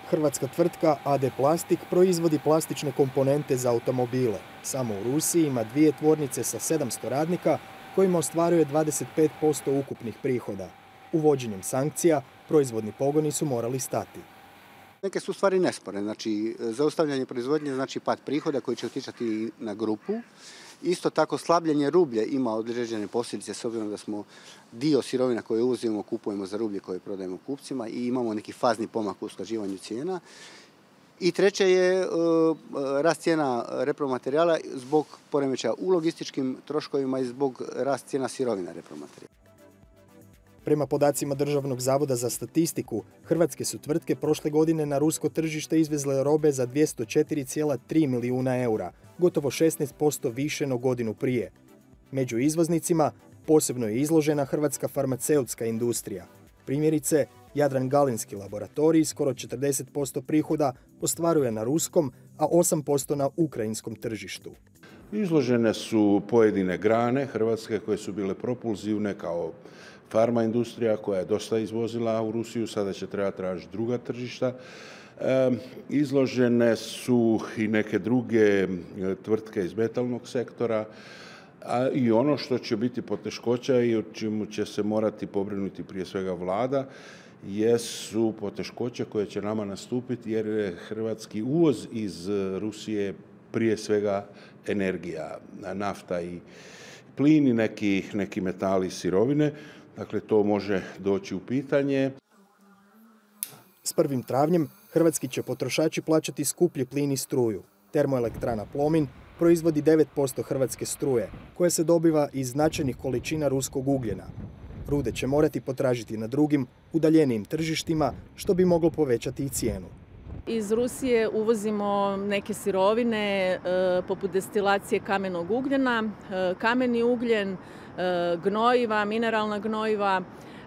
Hrvatska tvrtka AD Plastik proizvodi plastične komponente za automobile. Samo u Rusiji ima 2 tvornice sa 700 radnika kojima ostvaruje 25% ukupnih prihoda. Uvođenjem sankcija, proizvodni pogoni su morali stati. Neke su stvari nesporne, znači zaustavljanje proizvodnje znači pad prihoda koji će utjecati na grupu. Isto tako slabljenje rublja ima određene posljedice s obzirom da smo dio sirovina koje uvozimo kupujemo za rublje koje prodajemo kupcima i imamo neki fazni pomak u usklađivanju cijena. I treće je rast cijena repromaterijala zbog poremećaja u logističkim troškovima i zbog rast cijena sirovina repromaterijala. Prema podacima Državnog zavoda za statistiku, hrvatske su tvrtke prošle godine na rusko tržište izvezle robe za 204,3 milijuna eura, gotovo 16% više no godinu prije. Među izvoznicima posebno je izložena hrvatska farmaceutska industrija. Primjerice, Jadran Galinski laboratorij skoro 40% prihoda ostvaruje na ruskom, a 8% na ukrajinskom tržištu. Izložene su pojedine grane Hrvatske koje su bile propulzivne kao farma industrija koja je dosta izvozila u Rusiju, sada će trebati tražiti druga tržišta. Izložene su i neke druge tvrtke iz metalnog sektora, a i ono što će biti poteškoća i o čemu će se morati pobrinuti prije svega vlada, jesu poteškoće koje će nama nastupiti jer je hrvatski uvoz iz Rusije prije svega energija, nafta i plin i neki metali i sirovine. Dakle, to može doći u pitanje. S 1. travnjem hrvatski će potrošači plaćati skuplji plin i struju. Termoelektrana Plomin proizvodi 9% hrvatske struje, koja se dobiva iz značajnih količina ruskog ugljena. Rude će morati potražiti na drugim, udaljenijim tržištima, što bi moglo povećati i cijenu. Iz Rusije uvozimo neke sirovine poput destilacije kamenog ugljena, kameni ugljen, gnojiva, mineralna gnojiva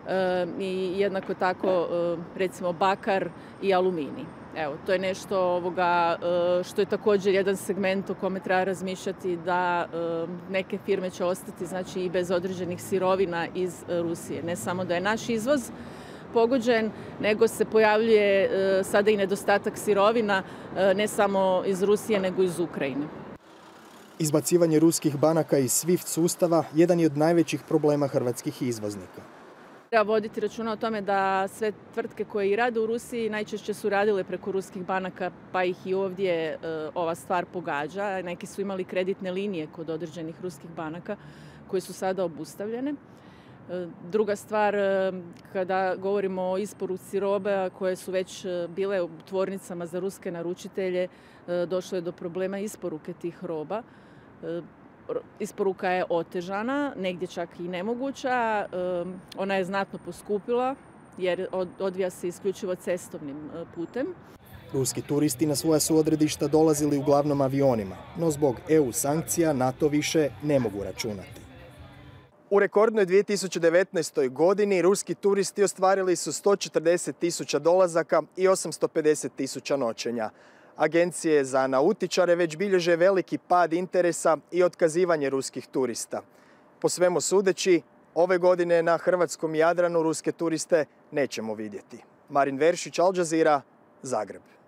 i jednako tako recimo bakar i aluminij. Evo, to je nešto što je također jedan segment o kome treba razmišljati da neke firme će ostati znači, i bez određenih sirovina iz Rusije. Ne samo da je naš izvoz pogođen, nego se pojavljuje sada i nedostatak sirovina ne samo iz Rusije nego i iz Ukrajine. Izbacivanje ruskih banaka iz SWIFT sustava jedan je od najvećih problema hrvatskih izvoznika. Treba voditi računa o tome da sve tvrtke koje i rade u Rusiji najčešće su radile preko ruskih banaka, pa ih i ovdje ova stvar pogađa. Neki su imali kreditne linije kod određenih ruskih banaka koje su sada obustavljene. Druga stvar, kada govorimo o isporuci robe koje su već bile u tvornicama za ruske naručitelje, došlo je do problema isporuke tih roba. Isporuka je otežana, negdje čak i nemoguća. Ona je znatno poskupila jer odvija se isključivo cestovnim putem. Ruski turisti na svoja su odredišta dolazili uglavnom avionima, no zbog EU sankcija na to više ne mogu računati. U rekordnoj 2019. godini ruski turisti ostvarili su 140.000 dolazaka i 850.000 noćenja. Agencije za nautičare već bilježe veliki pad interesa i otkazivanje ruskih turista. Po svemu sudeći, ove godine na hrvatskom Jadranu ruske turiste nećemo vidjeti. Marin Veršić, Al Jazeera, Zagreb.